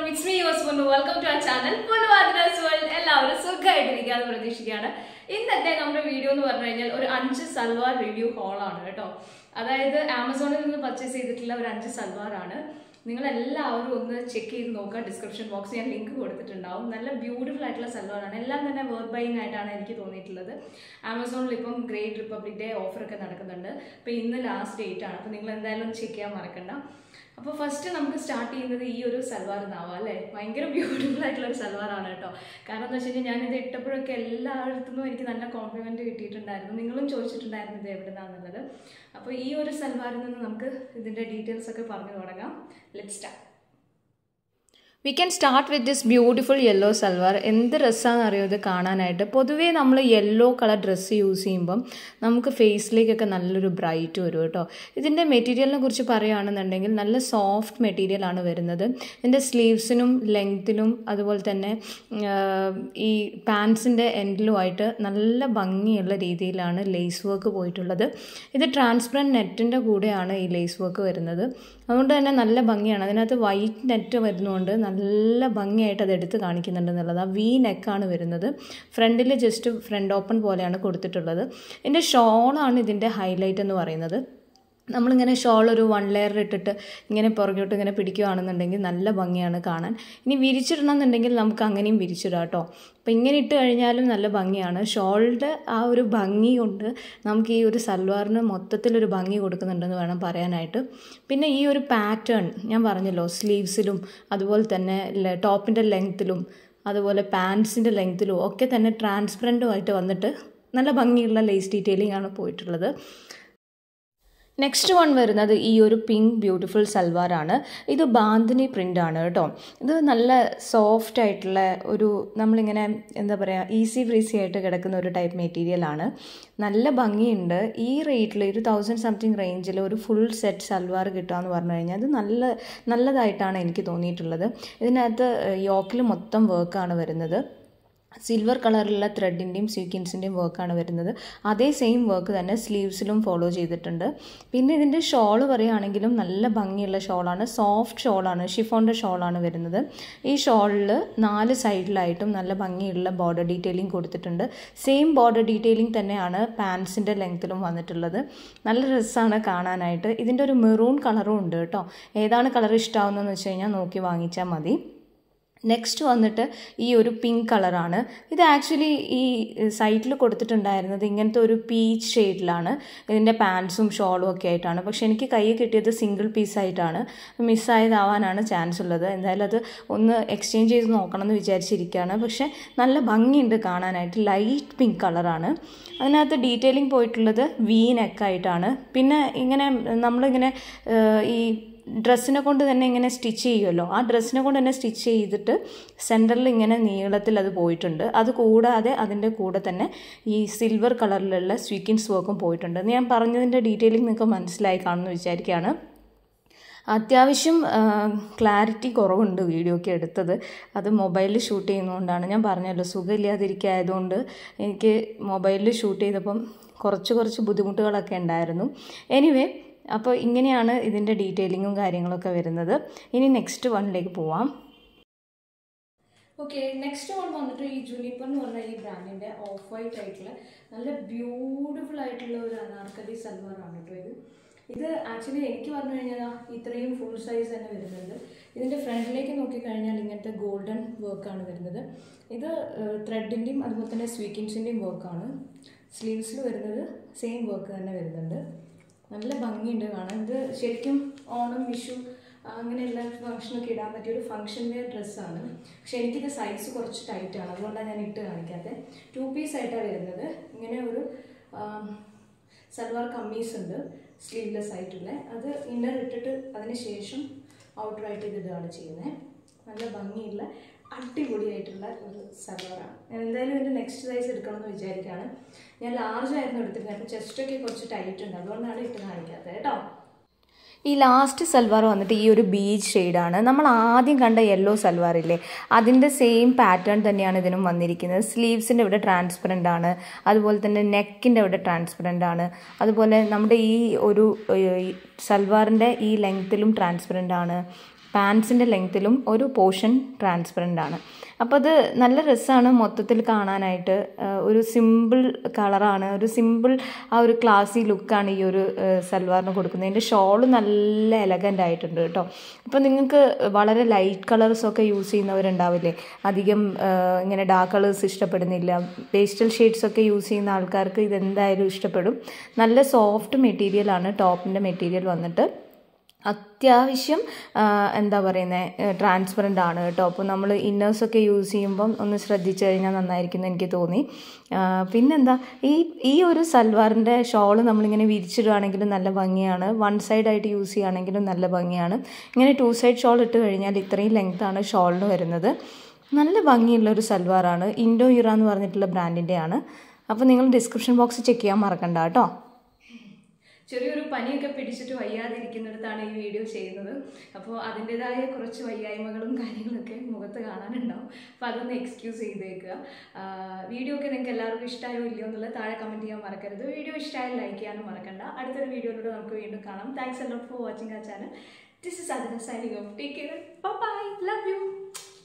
it's me, yours Punu. Welcome to our channel, Punu Athira'z World. എല്ലാവരും സുഖമായിട്ടിരിക്കാന്ന് പ്രതീക്ഷിക്കുകയാണ്. ഇന്നത്തെ നമ്മുടെ വീഡിയോ എന്ന് പറഞ്ഞു കഴിഞ്ഞാൽ ഒരു 5 സൽവാർ റിവ്യൂ ഹോൾ ആണ് കേട്ടോ. അതായത് ആമസോണിൽ നിന്ന് പർച്ചേസ് ചെയ്തിട്ടുള്ള ഒരു 5 സൽവാർ ആണ്. നിങ്ങൾ എല്ലാവരും ഒന്ന് ചെക്ക് ചെയ്ത് നോക്കുക. ഡിസ്ക്രിപ്ഷൻ ബോക്സിൽ ഞാൻ ലിങ്ക് കൊടുത്തിട്ടുണ്ടാവും. നല്ല ബ്യൂട്ടിഫുൾ ആയിട്ടുള്ള സൽവാറാണ്. എല്ലാം തന്നെ വർത്ത് ബൈയിങ് ആയിട്ടാണ് എനിക്ക് തോന്നിയിട്ടുള്ളത്. ആമസോണിൽ ഇപ്പം ഗ്രേറ്റ് റിപ്പബ്ലിക് ഡേ ഓഫറൊക്കെ നടക്കുന്നുണ്ട്. അപ്പോൾ ഇന്ന് ലാസ്റ്റ് ഡേറ്റ് ആണ്. അപ്പോൾ നിങ്ങൾ എന്തായാലും ചെക്ക് ചെയ്യാൻ മറക്കണ്ട. അപ്പോൾ ഫസ്റ്റ് നമുക്ക് സ്റ്റാർട്ട് ചെയ്യുന്നത് ഈ ഒരു സൽവാർ എന്നാവാം അല്ലേ. ഭയങ്കര ബ്യൂട്ടിഫുൾ ആയിട്ടുള്ള ഒരു സൽവാറാണ് കേട്ടോ. കാരണം എന്താ വെച്ച് കഴിഞ്ഞാൽ ഞാനിത് ഇട്ടപ്പോഴൊക്കെ എല്ലായിടത്തുനിന്നും എനിക്ക് നല്ല കോംപ്ലിമെൻറ്റ് കിട്ടിയിട്ടുണ്ടായിരുന്നു. നിങ്ങളും ചോദിച്ചിട്ടുണ്ടായിരുന്നു ഇത് എവിടെ നിന്നാണെന്നുള്ളത്. അപ്പോൾ ഈ ഒരു സൽവാറിൽ നിന്ന് നമുക്ക് ഇതിൻ്റെ ഡീറ്റെയിൽസ് ഒക്കെ പറഞ്ഞു തുടങ്ങാം. Let's start. We can start with this beautiful yellow salwar. എന്ത് ഡ്രസ്സാണെന്ന് അറിയോ ഇത് കാണാനായിട്ട്. പൊതുവേ നമ്മൾ യെല്ലോ കളർ ഡ്രസ്സ് യൂസ് ചെയ്യുമ്പം നമുക്ക് ഫേസിലേക്കൊക്കെ നല്ലൊരു ബ്രൈറ്റ് വരും കേട്ടോ. ഇതിൻ്റെ മെറ്റീരിയലിനെ കുറിച്ച് പറയുകയാണെന്നുണ്ടെങ്കിൽ നല്ല സോഫ്റ്റ് മെറ്റീരിയലാണ് വരുന്നത്. ഇതിൻ്റെ സ്ലീവ്സിനും ലെങ്ത്തിനും അതുപോലെ തന്നെ ഈ പാൻസിൻ്റെ എൻഡിലുമായിട്ട് നല്ല ഭംഗിയുള്ള രീതിയിലാണ് ലേസ് വർക്ക് പോയിട്ടുള്ളത്. ഇത് ട്രാൻസ്പെറൻറ്റ് നെറ്റിൻ്റെ കൂടെയാണ് ഈ ലേസ് വർക്ക് വരുന്നത്. അതുകൊണ്ട് തന്നെ നല്ല ഭംഗിയാണ്. അതിനകത്ത് വൈറ്റ് നെറ്റ് വരുന്നതുകൊണ്ട് നല്ല ഭംഗിയായിട്ട് അത് എടുത്ത് കാണിക്കുന്നുണ്ട് എന്നുള്ളത്. ആ വി നെക്കാണ് വരുന്നത്. ഫ്രണ്ടിൽ ജസ്റ്റ് ഫ്രണ്ട് ഓപ്പൺ പോലെയാണ് കൊടുത്തിട്ടുള്ളത്. ഇതിൻ്റെ ഷോളാണ് ഇതിൻ്റെ ഹൈലൈറ്റ് എന്ന് പറയുന്നത്. നമ്മളിങ്ങനെ ഷോൾ ഒരു 1 ലെയർ ഇട്ടിട്ട് ഇങ്ങനെ പുറകോട്ട് ഇങ്ങനെ പിടിക്കുകയാണെന്നുണ്ടെങ്കിൽ നല്ല ഭംഗിയാണ് കാണാൻ. ഇനി വിരിച്ചിടണം എന്നുണ്ടെങ്കിൽ നമുക്ക് അങ്ങനെയും വിരിച്ചിടാം കേട്ടോ. അപ്പോൾ ഇങ്ങനെ ഇട്ട് കഴിഞ്ഞാലും നല്ല ഭംഗിയാണ്. ഷോളിൻ്റെ ആ ഒരു ഭംഗി കൊണ്ട് നമുക്ക് ഈ ഒരു സൽവാറിന് മൊത്തത്തിലൊരു ഭംഗി കൊടുക്കുന്നുണ്ടെന്ന് വേണം പറയാനായിട്ട്. പിന്നെ ഈ ഒരു പാറ്റേൺ ഞാൻ പറഞ്ഞല്ലോ, സ്ലീവ്സിലും അതുപോലെ തന്നെ ടോപ്പിൻ്റെ ലെങ്ത്തിലും അതുപോലെ പാൻസിൻ്റെ ലെങ്ത്തിലും ഒക്കെ തന്നെ ട്രാൻസ്പെറൻറ്റുമായിട്ട് വന്നിട്ട് നല്ല ഭംഗിയുള്ള ലേസ് ഡീറ്റെയിലിംഗ് ആണ് പോയിട്ടുള്ളത്. നെക്സ്റ്റ് വൺ വരുന്നത് ഈ ഒരു പിങ്ക് ബ്യൂട്ടിഫുൾ സൽവാറാണ്. ഇത് ബാന്തിനി പ്രിൻ്റ് ആണ് കേട്ടോ. ഇത് നല്ല സോഫ്റ്റ് ആയിട്ടുള്ള ഒരു നമ്മളിങ്ങനെ എന്താ പറയുക ഈസി ബ്രീസി ആയിട്ട് കിടക്കുന്ന ഒരു ടൈപ്പ് മെറ്റീരിയലാണ്. നല്ല ഭംഗിയുണ്ട്. ഈ റേറ്റിൽ ഒരു 1000 സംതിങ് റേഞ്ചിൽ ഒരു ഫുൾ സെറ്റ് സൽവാർ കിട്ടുകയെന്ന് പറഞ്ഞു കഴിഞ്ഞാൽ അത് നല്ലതായിട്ടാണ് എനിക്ക് തോന്നിയിട്ടുള്ളത്. ഇതിനകത്ത് യോക്കിൽ മൊത്തം വർക്കാണ് വരുന്നത്. സിൽവർ കളറിലുള്ള ത്രെഡിൻ്റെയും സീക്വൻസിൻ്റെയും വർക്കാണ് വരുന്നത്. അതേ സെയിം വർക്ക് തന്നെ സ്ലീവ്സിലും ഫോളോ ചെയ്തിട്ടുണ്ട്. പിന്നെ ഇതിൻ്റെ ഷോൾ പറയുകയാണെങ്കിലും നല്ല ഭംഗിയുള്ള ഷോളാണ്. സോഫ്റ്റ് ഷോളാണ്, ഷിഫോണിൻ്റെ ഷോളാണ് വരുന്നത്. ഈ ഷോളിൽ 4 സൈഡിലായിട്ടും നല്ല ഭംഗിയുള്ള ബോർഡർ ഡീറ്റെയിലിംഗ് കൊടുത്തിട്ടുണ്ട്. സെയിം ബോർഡർ ഡീറ്റെയിലിംഗ് തന്നെയാണ് പാൻസിൻ്റെ ലെങ്ത്തിലും വന്നിട്ടുള്ളത്. നല്ല രസമാണ് കാണാനായിട്ട്. ഇതിൻ്റെ ഒരു മെറൂൺ കളറും ഉണ്ട് കേട്ടോ. ഏതാണ് കളർ ഇഷ്ടമാവുന്നതെന്ന് വെച്ച് കഴിഞ്ഞാൽ നോക്കി വാങ്ങിച്ചാൽ മതി. നെക്സ്റ്റ് വന്നിട്ട് ഈ ഒരു പിങ്ക് കളറാണ്. ഇത് ആക്ച്വലി ഈ സൈറ്റിൽ കൊടുത്തിട്ടുണ്ടായിരുന്നത് ഇങ്ങനത്തെ ഒരു പീച്ച് ഷെയ്ഡിലാണ്. ഇതിൻ്റെ പാൻസും ഷോളും ഒക്കെ ആയിട്ടാണ്. പക്ഷെ എനിക്ക് കയ്യിൽ കിട്ടിയത് സിംഗിൾ പീസായിട്ടാണ്. മിസ്സായതാവാനാണ് ചാൻസ് ഉള്ളത്. എന്തായാലും അത് ഒന്ന് എക്സ്ചേഞ്ച് ചെയ്ത് നോക്കണം എന്ന് വിചാരിച്ചിരിക്കുകയാണ്. പക്ഷെ നല്ല ഭംഗിയുണ്ട് കാണാനായിട്ട്. ലൈറ്റ് പിങ്ക് കളറാണ്. അതിനകത്ത് ഡീറ്റെയിലിംഗ് പോയിട്ടുള്ളത് വി നെക്കായിട്ടാണ്. പിന്നെ ഇങ്ങനെ നമ്മളിങ്ങനെ ഈ ഡ്രസ്സിനെ കൊണ്ട് തന്നെ ഇങ്ങനെ സ്റ്റിച്ച് ചെയ്യുമല്ലോ, ആ ഡ്രസ്സിനെ കൊണ്ട് തന്നെ സ്റ്റിച്ച് ചെയ്തിട്ട് സെൻറ്ററിൽ ഇങ്ങനെ നീളത്തിൽ അത് പോയിട്ടുണ്ട്. അത് കൂടാതെ അതിൻ്റെ കൂടെ തന്നെ ഈ സിൽവർ കളറിലുള്ള സ്വീക്കിൻസ് വർക്കും പോയിട്ടുണ്ട്. ഞാൻ പറഞ്ഞതിൻ്റെ ഡീറ്റെയിലിംഗ് നിങ്ങൾക്ക് മനസ്സിലായി കാണുമെന്ന് വിചാരിക്കുകയാണ്. അത്യാവശ്യം ക്ലാരിറ്റി കുറവുണ്ട് വീഡിയോ ഒക്കെ എടുത്തത്. അത് മൊബൈലിൽ ഷൂട്ട് ചെയ്യുന്നതുകൊണ്ടാണ്. ഞാൻ പറഞ്ഞല്ലോ സുഖമില്ലാതിരിക്കായതുകൊണ്ട് എനിക്ക് മൊബൈലിൽ ഷൂട്ട് ചെയ്തപ്പം കുറച്ച് ബുദ്ധിമുട്ടുകളൊക്കെ ഉണ്ടായിരുന്നു. എനിവേ, അപ്പോൾ ഇങ്ങനെയാണ് ഇതിൻ്റെ ഡീറ്റെയിലിങ്ങും കാര്യങ്ങളൊക്കെ വരുന്നത്. ഇനി നെക്സ്റ്റ് വണ്ണിലേക്ക് പോവാം. ഓക്കെ, നെക്സ്റ്റ് വൺ വന്നിട്ട് ഈ ജുനിപ്പർ എന്ന് പറഞ്ഞ ഈ ബ്രാൻഡിൻ്റെ ഓഫ് വൈറ്റ് ആയിട്ടുള്ള നല്ല ബ്യൂട്ടിഫുൾ ആയിട്ടുള്ള ഒരു അനാർക്കലി സൽവാറാണ് കേട്ടോ. ഇത് ആക്ച്വലി എനിക്ക് പറഞ്ഞു കഴിഞ്ഞാൽ ഇത്രയും ഫുൾ സൈസ് തന്നെ വരുന്നുണ്ട്. ഇതിൻ്റെ ഫ്രണ്ടിലേക്ക് നോക്കിക്കഴിഞ്ഞാൽ ഇങ്ങനത്തെ ഗോൾഡൻ വർക്കാണ് വരുന്നത്. ഇത് ത്രെഡിൻ്റെയും അതുപോലെ തന്നെ സ്വീക്കിൻസിൻ്റെയും വർക്കാണ്. സ്ലീവ്സിൽ വരുന്നത് സെയിം വർക്ക് തന്നെ വരുന്നുണ്ട്. നല്ല ഭംഗിയുണ്ട് കാണാൻ. ഇത് ശരിക്കും ഓണം, വിഷു അങ്ങനെയുള്ള ഫംഗ്ഷനൊക്കെ ഇടാൻ പറ്റിയൊരു ഫംഗ്ഷൻ വെയർ ഡ്രസ്സാണ്. പക്ഷെ എനിക്കിത് സൈസ് കുറച്ച് ടൈറ്റാണ്, അതുകൊണ്ടാണ് ഞാൻ ഇട്ട് കാണിക്കാത്തത്. 2 പീസ് ആയിട്ടാണ് വരുന്നത്. ഇങ്ങനെ ഒരു സൽവാർ കമ്മീസ് ഉണ്ട് സ്ലീവ്ലെസ് ആയിട്ടുള്ള. അത് ഇന്നർ ഇട്ടിട്ട് അതിന് ശേഷം ഔട്ടറായിട്ട് ഇതിടുകയാണ് ചെയ്യുന്നത്. നല്ല ഭംഗിയുള്ള അടിപൊളിയായിട്ടുള്ള ഒരു സൽവാറാണ്. ഞാൻ എന്തായാലും ഇതിൻ്റെ നെക്സ്റ്റ് സൈസ് എടുക്കണമെന്ന് വിചാരിക്കുകയാണ്. ഞാൻ ലാർജ് ആയിരുന്നു എടുത്തിരുന്നത്. അപ്പോൾ ചെസ്റ്റൊക്കെ കുറച്ച് ടൈറ്റ് ഉണ്ട്, അതുകൊണ്ടാണ് ഇട്ട് കാണിക്കാത്തത് കേട്ടോ. ഈ ലാസ്റ്റ് സൽവാർ വന്നിട്ട് ഈ ഒരു ബീച്ച് ഷെയ്ഡാണ്. നമ്മൾ ആദ്യം കണ്ട യെല്ലോ സൽവാറില്ലേ, അതിൻ്റെ സെയിം പാറ്റേൺ തന്നെയാണ് ഇതിനും വന്നിരിക്കുന്നത്. സ്ലീവ്സിൻ്റെ ഇവിടെ ട്രാൻസ്പെറൻ്റ് ആണ്, അതുപോലെ തന്നെ നെക്കിൻ്റെ ഇവിടെ ട്രാൻസ്പെറൻ്റ് ആണ്, അതുപോലെ നമ്മുടെ ഈ ഒരു സൽവാറിൻ്റെ ഈ ലെങ്ത്തിലും ട്രാൻസ്പെറൻ്റ് ആണ്. പാൻസിൻ്റെ ലെങ്ത്തിലും ഒരു പോർഷൻ ട്രാൻസ്പെറൻ്റ് ആണ്. അപ്പോൾ അത് നല്ല രസമാണ് മൊത്തത്തിൽ കാണാനായിട്ട്. ഒരു സിമ്പിൾ കളറാണ്, ഒരു സിമ്പിൾ ആ ഒരു ക്ലാസി ലുക്കാണ് ഈ ഒരു സൽവാറിന് കൊടുക്കുന്നത്. ഇതിൻ്റെ ഷോള് നല്ല എലഗൻ്റ് ആയിട്ടുണ്ട് കേട്ടോ. അപ്പോൾ നിങ്ങൾക്ക് വളരെ ലൈറ്റ് കളേഴ്സൊക്കെ യൂസ് ചെയ്യുന്നവരുണ്ടാവില്ലേ, അധികം ഇങ്ങനെ ഡാർക്ക് കളേഴ്സ് ഇഷ്ടപ്പെടുന്നില്ല, പേസ്റ്റൽ ഷെയ്ഡ്സൊക്കെ യൂസ് ചെയ്യുന്ന ആൾക്കാർക്ക് ഇതെന്തായാലും ഇഷ്ടപ്പെടും. നല്ല സോഫ്റ്റ് മെറ്റീരിയലാണ് ടോപ്പിൻ്റെ മെറ്റീരിയൽ വന്നിട്ട്. അത്യാവശ്യം എന്താ പറയുന്നത്, ട്രാൻസ്പെറൻ്റ് ആണ് കേട്ടോ. അപ്പോൾ നമ്മൾ ഇന്നേഴ്സൊക്കെ യൂസ് ചെയ്യുമ്പം ഒന്ന് ശ്രദ്ധിച്ചു കഴിഞ്ഞാൽ നന്നായിരിക്കും എന്ന് എനിക്ക് തോന്നി. പിന്നെന്താ, ഈ ഒരു സൽവാറിൻ്റെ ഷോള് നമ്മളിങ്ങനെ വിരിച്ചിടുകയാണെങ്കിലും നല്ല ഭംഗിയാണ്, വൺ സൈഡായിട്ട് യൂസ് ചെയ്യുകയാണെങ്കിലും നല്ല ഭംഗിയാണ്. ഇങ്ങനെ 2 സൈഡ് ഷോൾ ഇട്ട് കഴിഞ്ഞാൽ ഇത്രയും ലെങ്ത്താണ് ഷോളിന് വരുന്നത്. നല്ല ഭംഗിയുള്ളൊരു സൽവാറാണ്. ഇൻഡോ ഇറ എന്ന് പറഞ്ഞിട്ടുള്ള ബ്രാൻഡിൻ്റെയാണ്. അപ്പോൾ നിങ്ങൾ ഡിസ്ക്രിപ്ഷൻ ബോക്സ് ചെക്ക് ചെയ്യാൻ മറക്കണ്ട കേട്ടോ. ചെറിയൊരു പനിയൊക്കെ പിടിച്ചിട്ട് വയ്യാതിരിക്കുന്നിടത്താണ് ഈ വീഡിയോ ചെയ്യുന്നത്. അപ്പോൾ അതിൻ്റെതായ കുറച്ച് വയ്യായ്മകളും കാര്യങ്ങളൊക്കെ മുഖത്ത് കാണാനുണ്ടാവും. അപ്പോൾ അതൊന്ന് എക്സ്ക്യൂസ് ചെയ്തേക്കുക. വീഡിയോ ഒക്കെ നിങ്ങൾക്ക് എല്ലാവർക്കും ഇഷ്ടമായോ ഇല്ലയോ എന്നുള്ളത് താഴെ കമൻറ്റ് ചെയ്യാൻ മറക്കരുത്. വീഡിയോ ഇഷ്ടമായി ലൈക്ക് ചെയ്യാനും മറക്കണ്ട. അടുത്തൊരു വീഡിയോയിലൂടെ നമുക്ക് വീണ്ടും കാണാം. Thanks a lot for watching our channel. This is Athira'z signing off. Take care. Bye bye. Love you.